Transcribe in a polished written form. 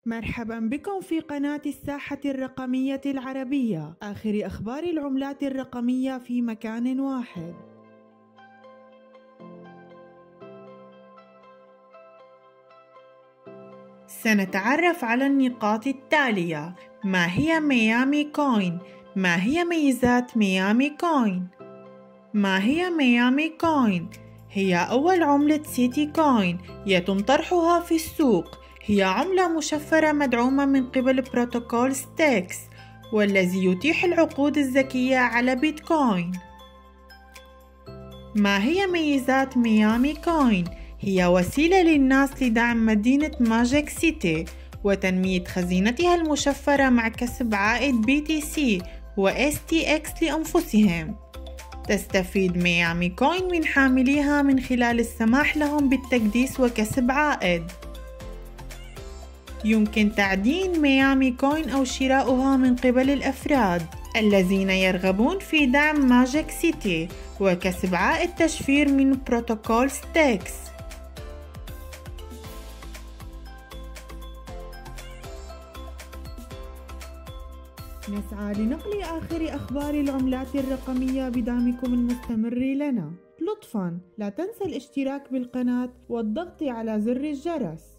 مرحبا بكم في قناة الساحة الرقمية العربية، آخر أخبار العملات الرقمية في مكان واحد. سنتعرف على النقاط التالية: ما هي ميامي كوين؟ ما هي ميزات ميامي كوين؟ ما هي ميامي كوين؟ هي أول عملة سيتي كوين يتم طرحها في السوق. هي عملة مشفرة مدعومة من قبل بروتوكول ستيكس، والذي يتيح العقود الذكية على بيتكوين. ما هي ميزات ميامي كوين؟ هي وسيلة للناس لدعم مدينة ماجيك سيتي وتنمية خزينتها المشفرة مع كسب عائد BTC و STX لأنفسهم. تستفيد ميامي كوين من حامليها من خلال السماح لهم بالتكديس وكسب عائد. يمكن تعدين ميامي كوين أو شراؤها من قبل الأفراد الذين يرغبون في دعم ماجيك سيتي وكسب عائد تشفير من بروتوكول ستيكس. نسعى لنقل آخر أخبار العملات الرقمية بدعمكم المستمر لنا. لطفاً لا تنسى الاشتراك بالقناة والضغط على زر الجرس.